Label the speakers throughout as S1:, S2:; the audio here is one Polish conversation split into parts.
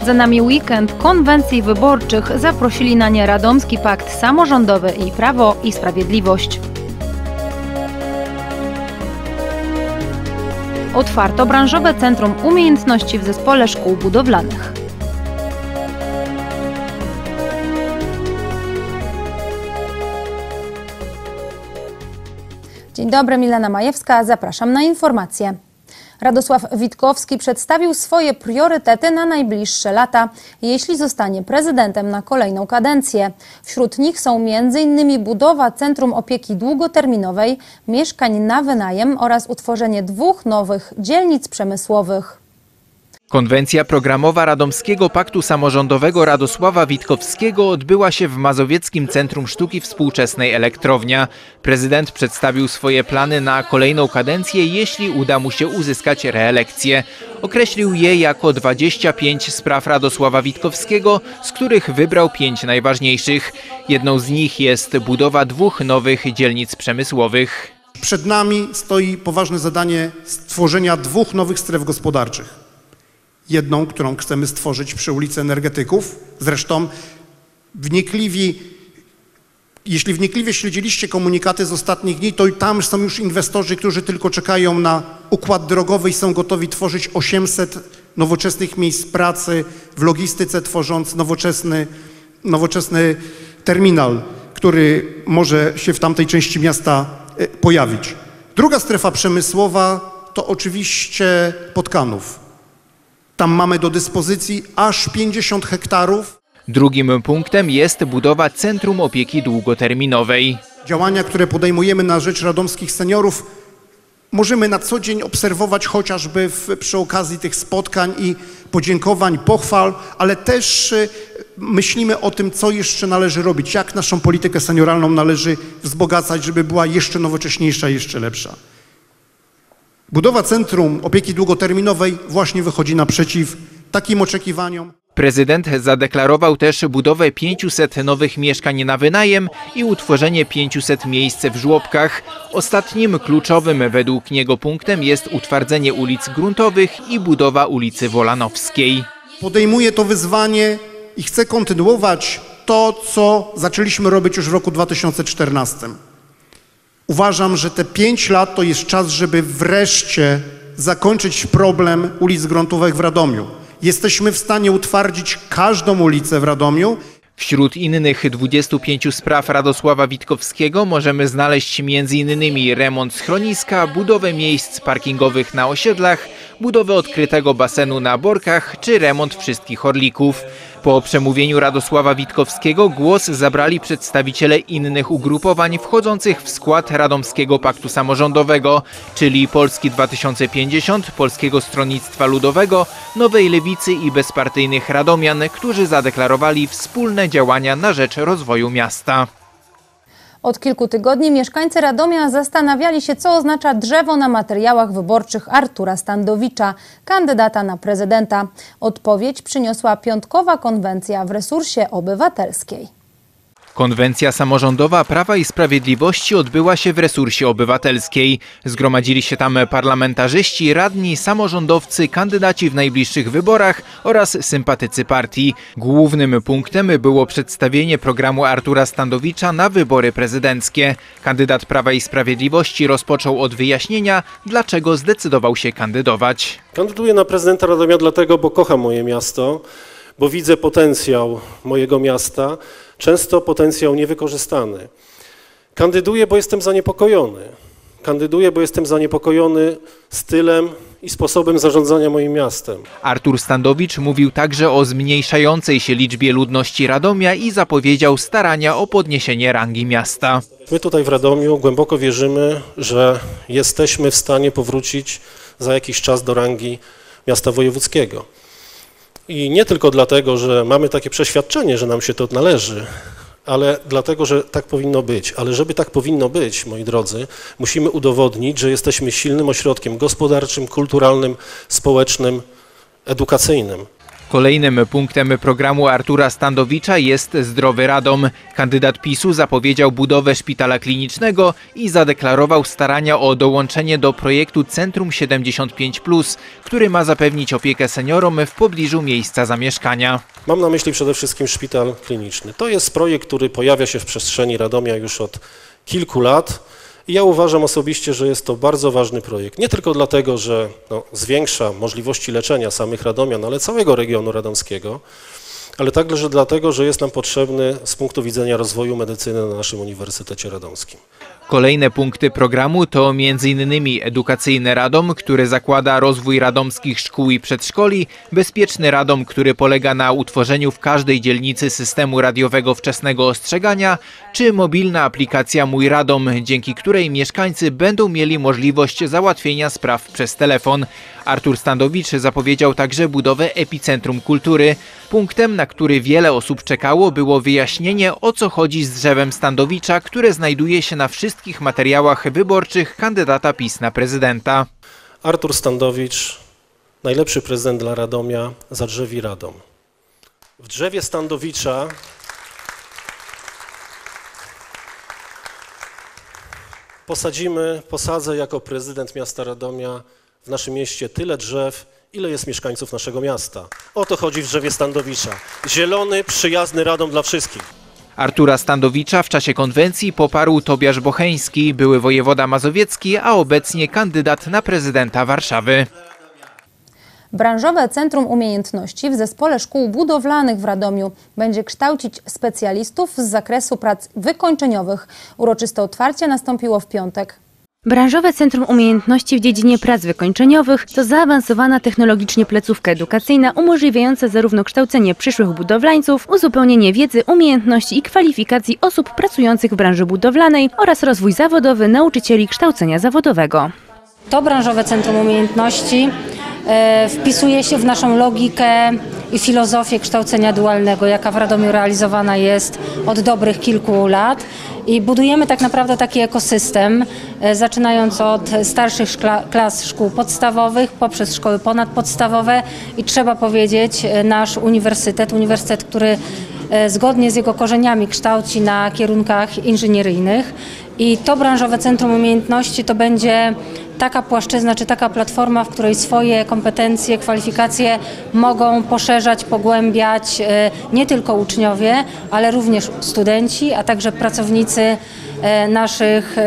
S1: Za nami weekend konwencji wyborczych. Zaprosili na nie Radomski Pakt Samorządowy i Prawo i Sprawiedliwość. Otwarto branżowe Centrum Umiejętności w Zespole Szkół Budowlanych. Dzień dobry, Milena Majewska, zapraszam na informacje. Radosław Witkowski przedstawił swoje priorytety na najbliższe lata, jeśli zostanie prezydentem na kolejną kadencję. Wśród nich są m.in. budowa Centrum Opieki Długoterminowej, mieszkań na wynajem oraz utworzenie 2 nowych dzielnic przemysłowych.
S2: Konwencja programowa Radomskiego Paktu Samorządowego Radosława Witkowskiego odbyła się w Mazowieckim Centrum Sztuki Współczesnej Elektrownia. Prezydent przedstawił swoje plany na kolejną kadencję, jeśli uda mu się uzyskać reelekcję. Określił je jako 25 spraw Radosława Witkowskiego, z których wybrał 5 najważniejszych. Jedną z nich jest budowa 2 nowych dzielnic przemysłowych.
S3: Przed nami stoi poważne zadanie stworzenia 2 nowych stref gospodarczych. Jedną, którą chcemy stworzyć przy ulicy Energetyków. Zresztą jeśli wnikliwie śledziliście komunikaty z ostatnich dni, to tam są już inwestorzy, którzy tylko czekają na układ drogowy i są gotowi tworzyć 800 nowoczesnych miejsc pracy w logistyce, tworząc nowoczesny terminal, który może się w tamtej części miasta pojawić. Druga strefa przemysłowa to oczywiście Podkanów. Tam mamy do dyspozycji aż 50 hektarów.
S2: Drugim punktem jest budowa Centrum Opieki Długoterminowej.
S3: Działania, które podejmujemy na rzecz radomskich seniorów, możemy na co dzień obserwować chociażby przy okazji tych spotkań i podziękowań, pochwał, ale też myślimy o tym, co jeszcze należy robić, jak naszą politykę senioralną należy wzbogacać, żeby była jeszcze nowocześniejsza, jeszcze lepsza. Budowa Centrum Opieki Długoterminowej właśnie wychodzi naprzeciw takim oczekiwaniom.
S2: Prezydent zadeklarował też budowę 500 nowych mieszkań na wynajem i utworzenie 500 miejsc w żłobkach. Ostatnim kluczowym według niego punktem jest utwardzenie ulic gruntowych i budowa ulicy Wolanowskiej.
S3: Podejmuję to wyzwanie i chcę kontynuować to, co zaczęliśmy robić już w roku 2014. Uważam, że te 5 lat to jest czas, żeby wreszcie zakończyć problem ulic gruntowych w Radomiu. Jesteśmy w stanie utwardzić każdą ulicę w Radomiu.
S2: Wśród innych 25 spraw Radosława Witkowskiego możemy znaleźć m.in. remont schroniska, budowę miejsc parkingowych na osiedlach, budowę odkrytego basenu na Borkach czy remont wszystkich orlików. Po przemówieniu Radosława Witkowskiego głos zabrali przedstawiciele innych ugrupowań wchodzących w skład Radomskiego Paktu Samorządowego, czyli Polski 2050, Polskiego Stronnictwa Ludowego, Nowej Lewicy i bezpartyjnych radomian, którzy zadeklarowali wspólne działania na rzecz rozwoju miasta.
S1: Od kilku tygodni mieszkańcy Radomia zastanawiali się, co oznacza drzewo na materiałach wyborczych Artura Standowicza, kandydata na prezydenta. Odpowiedź przyniosła piątkowa konwencja w Resursie Obywatelskiej.
S2: Konwencja samorządowa Prawa i Sprawiedliwości odbyła się w Resursie Obywatelskiej. Zgromadzili się tam parlamentarzyści, radni, samorządowcy, kandydaci w najbliższych wyborach oraz sympatycy partii. Głównym punktem było przedstawienie programu Artura Standowicza na wybory prezydenckie. Kandydat Prawa i Sprawiedliwości rozpoczął od wyjaśnienia, dlaczego zdecydował się kandydować.
S4: Kandyduję na prezydenta Radomia dlatego, bo kocham moje miasto, bo widzę potencjał mojego miasta, często potencjał niewykorzystany. Kandyduję, bo jestem zaniepokojony. Kandyduję, bo jestem zaniepokojony stylem i sposobem zarządzania moim miastem.
S2: Artur Standowicz mówił także o zmniejszającej się liczbie ludności Radomia i zapowiedział starania o podniesienie rangi miasta.
S4: My tutaj w Radomiu głęboko wierzymy, że jesteśmy w stanie powrócić za jakiś czas do rangi miasta wojewódzkiego. I nie tylko dlatego, że mamy takie przeświadczenie, że nam się to należy, ale dlatego, że tak powinno być. Ale żeby tak powinno być, moi drodzy, musimy udowodnić, że jesteśmy silnym ośrodkiem gospodarczym, kulturalnym, społecznym, edukacyjnym.
S2: Kolejnym punktem programu Artura Standowicza jest Zdrowy Radom. Kandydat PiS-u zapowiedział budowę szpitala klinicznego i zadeklarował starania o dołączenie do projektu Centrum 75+, który ma zapewnić opiekę seniorom w pobliżu miejsca zamieszkania.
S4: Mam na myśli przede wszystkim szpital kliniczny. To jest projekt, który pojawia się w przestrzeni Radomia już od kilku lat. I ja uważam osobiście, że jest to bardzo ważny projekt. Nie tylko dlatego, że zwiększa możliwości leczenia samych radomian, ale całego regionu radomskiego, ale także dlatego, że jest nam potrzebny z punktu widzenia rozwoju medycyny na naszym Uniwersytecie Radomskim.
S2: Kolejne punkty programu to m.in. Edukacyjny Radom, który zakłada rozwój radomskich szkół i przedszkoli, Bezpieczny Radom, który polega na utworzeniu w każdej dzielnicy systemu radiowego wczesnego ostrzegania, czy mobilna aplikacja Mój Radom, dzięki której mieszkańcy będą mieli możliwość załatwienia spraw przez telefon. Artur Standowicz zapowiedział także budowę Epicentrum Kultury. Punktem, na który wiele osób czekało, było wyjaśnienie, o co chodzi z drzewem Standowicza, które znajduje się na wszystkich materiałach wyborczych kandydata PiS na prezydenta.
S4: Artur Standowicz, najlepszy prezydent dla Radomia, zadrzewi Radom. W drzewie Standowicza posadzę jako prezydent miasta Radomia w naszym mieście tyle drzew, ile jest mieszkańców naszego miasta. O to chodzi w drzewie Standowicza. Zielony, przyjazny Radom dla wszystkich.
S2: Artura Standowicza w czasie konwencji poparł Tobiasz Bocheński, były wojewoda mazowiecki, a obecnie kandydat na prezydenta Warszawy.
S1: Branżowe Centrum Umiejętności w Zespole Szkół Budowlanych w Radomiu będzie kształcić specjalistów z zakresu prac wykończeniowych. Uroczyste otwarcie nastąpiło w piątek.
S5: Branżowe Centrum Umiejętności w dziedzinie prac wykończeniowych to zaawansowana technologicznie placówka edukacyjna umożliwiająca zarówno kształcenie przyszłych budowlańców, uzupełnienie wiedzy, umiejętności i kwalifikacji osób pracujących w branży budowlanej oraz rozwój zawodowy nauczycieli kształcenia zawodowego.
S6: To Branżowe Centrum Umiejętności wpisuje się w naszą logikę i filozofię kształcenia dualnego, jaka w Radomiu realizowana jest od dobrych kilku lat. I budujemy tak naprawdę taki ekosystem, zaczynając od starszych klas szkół podstawowych, poprzez szkoły ponadpodstawowe i trzeba powiedzieć, nasz uniwersytet, który zgodnie z jego korzeniami kształci na kierunkach inżynieryjnych. I to Branżowe Centrum Umiejętności to będzie taka płaszczyzna czy taka platforma, w której swoje kompetencje, kwalifikacje mogą poszerzać, pogłębiać nie tylko uczniowie, ale również studenci, a także pracownicy naszych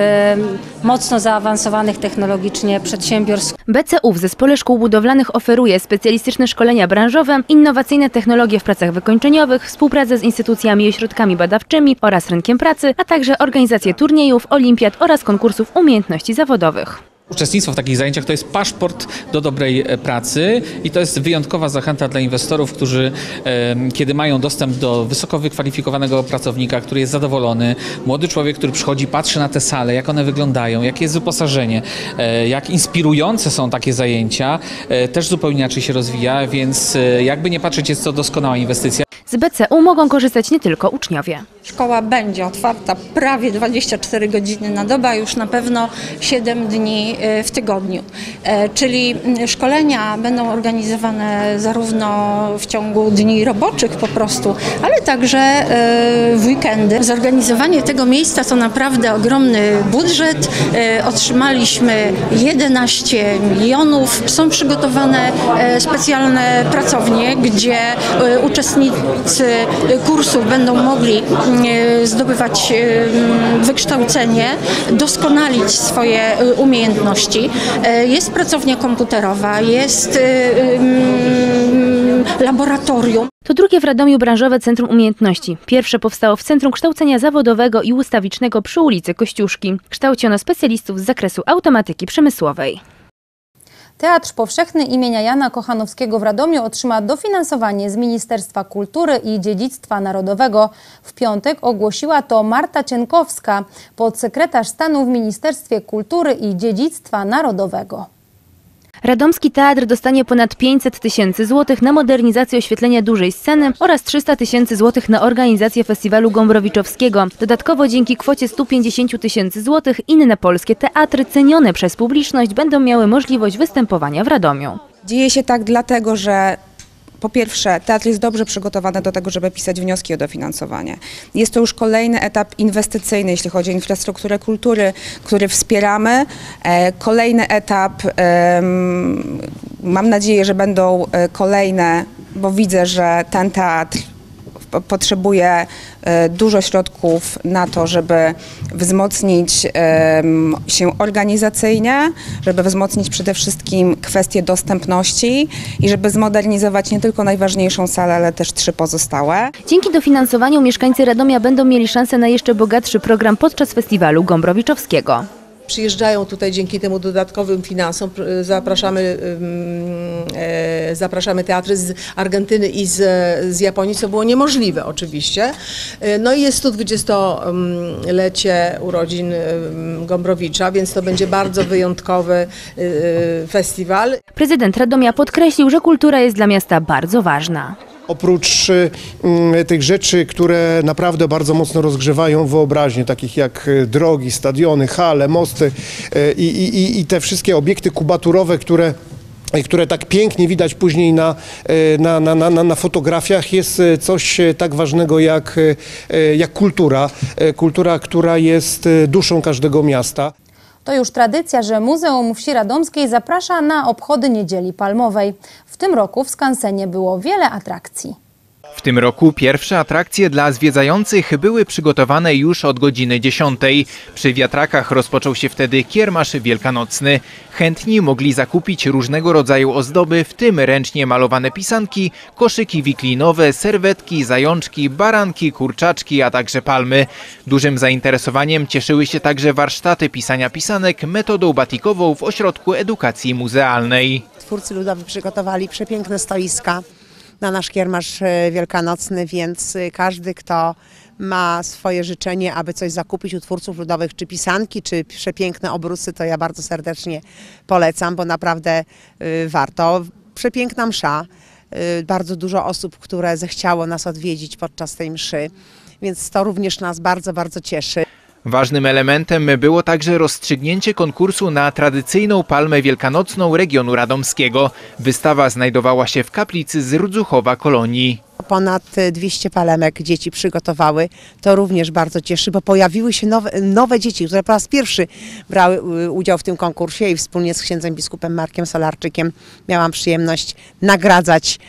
S6: mocno zaawansowanych technologicznie przedsiębiorstw.
S5: BCU w Zespole Szkół Budowlanych oferuje specjalistyczne szkolenia branżowe, innowacyjne technologie w pracach wykończeniowych, współpracę z instytucjami i ośrodkami badawczymi oraz rynkiem pracy, a także organizację turniejów, olimpiad oraz konkursów umiejętności zawodowych.
S7: Uczestnictwo w takich zajęciach to jest paszport do dobrej pracy i to jest wyjątkowa zachęta dla inwestorów, którzy kiedy mają dostęp do wysoko wykwalifikowanego pracownika, który jest zadowolony, młody człowiek, który przychodzi, patrzy na te sale, jak one wyglądają, jakie jest wyposażenie, jak inspirujące są takie zajęcia, też zupełnie inaczej się rozwija, więc jakby nie patrzeć, jest to doskonała inwestycja.
S5: Z BCU mogą korzystać nie tylko uczniowie.
S8: Szkoła będzie otwarta prawie 24 godziny na dobę, a już na pewno 7 dni w tygodniu. Czyli szkolenia będą organizowane zarówno w ciągu dni roboczych po prostu, ale także w weekendy. Zorganizowanie tego miejsca to naprawdę ogromny budżet. Otrzymaliśmy 11 milionów. Są przygotowane specjalne pracownie, gdzie uczestnicy kursów będą mogli zdobywać wykształcenie, doskonalić swoje umiejętności. Jest pracownia komputerowa, jest laboratorium.
S5: To drugie w Radomiu Branżowe Centrum Umiejętności. Pierwsze powstało w Centrum Kształcenia Zawodowego i Ustawicznego przy ulicy Kościuszki. Kształcono specjalistów z zakresu automatyki przemysłowej.
S1: Teatr Powszechny imienia Jana Kochanowskiego w Radomiu otrzyma dofinansowanie z Ministerstwa Kultury i Dziedzictwa Narodowego. W piątek ogłosiła to Marta Cienkowska, podsekretarz stanu w Ministerstwie Kultury i Dziedzictwa Narodowego.
S5: Radomski Teatr dostanie ponad 500 000 złotych na modernizację oświetlenia dużej sceny oraz 300 000 złotych na organizację festiwalu Gombrowiczowskiego. Dodatkowo dzięki kwocie 150 000 złotych inne polskie teatry cenione przez publiczność będą miały możliwość występowania w Radomiu.
S9: Dzieje się tak dlatego, że Po pierwsze, teatr jest dobrze przygotowany do tego, żeby pisać wnioski o dofinansowanie. Jest to już kolejny etap inwestycyjny, jeśli chodzi o infrastrukturę kultury, który wspieramy. Kolejny etap, mam nadzieję, że będą kolejne, bo widzę, że ten teatr potrzebuje dużo środków na to, żeby wzmocnić się organizacyjnie, żeby wzmocnić przede wszystkim kwestię dostępności i żeby zmodernizować nie tylko najważniejszą salę, ale też 3 pozostałe.
S5: Dzięki dofinansowaniu mieszkańcy Radomia będą mieli szansę na jeszcze bogatszy program podczas festiwalu Gombrowiczowskiego.
S10: Przyjeżdżają tutaj dzięki temu dodatkowym finansom, zapraszamy teatry z Argentyny i z Japonii, co było niemożliwe oczywiście. No i jest 120-lecie urodzin Gombrowicza, więc to będzie bardzo wyjątkowy festiwal.
S5: Prezydent Radomia podkreślił, że kultura jest dla miasta bardzo ważna.
S11: Oprócz tych rzeczy, które naprawdę bardzo mocno rozgrzewają wyobraźnię, takich jak drogi, stadiony, hale, mosty i te wszystkie obiekty kubaturowe, które tak pięknie widać później na fotografiach, jest coś tak ważnego jak kultura. Kultura, która jest duszą każdego miasta.
S1: To już tradycja, że Muzeum Wsi Radomskiej zaprasza na obchody Niedzieli Palmowej. W tym roku w skansenie było wiele atrakcji.
S2: W tym roku pierwsze atrakcje dla zwiedzających były przygotowane już od godziny 10. Przy wiatrakach rozpoczął się wtedy kiermasz wielkanocny. Chętni mogli zakupić różnego rodzaju ozdoby, w tym ręcznie malowane pisanki, koszyki wiklinowe, serwetki, zajączki, baranki, kurczaczki, a także palmy. Dużym zainteresowaniem cieszyły się także warsztaty pisania pisanek metodą batikową w Ośrodku Edukacji Muzealnej.
S12: Twórcy ludowi przygotowali przepiękne stoiska na nasz kiermasz wielkanocny, więc każdy, kto ma swoje życzenie, aby coś zakupić u twórców ludowych, czy pisanki, czy przepiękne obrusy, to ja bardzo serdecznie polecam, bo naprawdę warto. Przepiękna msza, bardzo dużo osób, które zechciało nas odwiedzić podczas tej mszy, więc to również nas bardzo, bardzo cieszy.
S2: Ważnym elementem było także rozstrzygnięcie konkursu na tradycyjną palmę wielkanocną regionu radomskiego. Wystawa znajdowała się w kaplicy z Rudzuchowa Kolonii.
S12: Ponad 200 palemek dzieci przygotowały. To również bardzo cieszy, bo pojawiły się nowe dzieci, które po raz pierwszy brały udział w tym konkursie i wspólnie z księdzem biskupem Markiem Solarczykiem miałam przyjemność nagradzać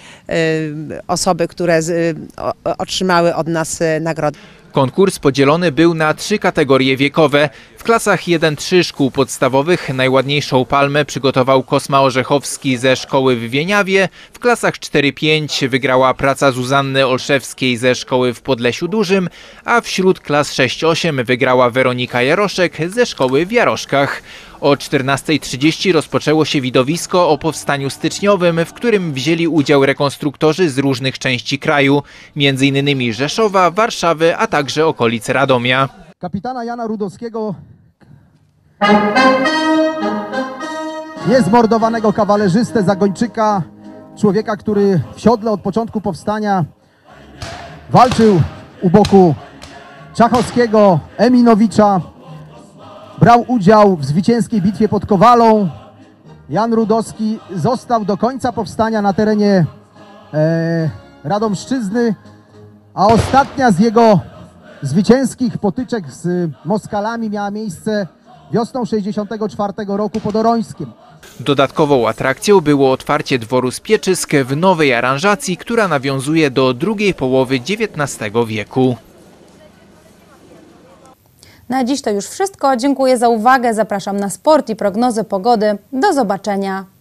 S12: osoby, które otrzymały od nas nagrody.
S2: Konkurs podzielony był na 3 kategorie wiekowe. W klasach 1-3 szkół podstawowych najładniejszą palmę przygotował Kosma Orzechowski ze szkoły w Wieniawie. W klasach 4-5 wygrała praca Zuzanny Olszewskiej ze szkoły w Podlesiu Dużym, a wśród klas 6-8 wygrała Weronika Jaroszek ze szkoły w Jaroszkach. O 14:30 rozpoczęło się widowisko o powstaniu styczniowym, w którym wzięli udział rekonstruktorzy z różnych części kraju, m.in. Rzeszowa, Warszawy, a także okolic Radomia.
S13: Kapitana Jana Rudowskiego, niezmordowanego kawalerzystę, zagończyka, człowieka, który w siodle od początku powstania walczył u boku Czachowskiego, Eminowicza. Brał udział w zwycięskiej bitwie pod Kowalą. Jan Rudowski został do końca powstania na terenie Radomszczyzny, a ostatnia z jego zwycięskich potyczek z Moskalami miała miejsce wiosną 1964 roku pod Orońskiem.
S2: Dodatkową atrakcją było otwarcie dworu Spieczysk w nowej aranżacji, która nawiązuje do drugiej połowy XIX wieku.
S1: Na dziś to już wszystko. Dziękuję za uwagę. Zapraszam na sport i prognozy pogody. Do zobaczenia.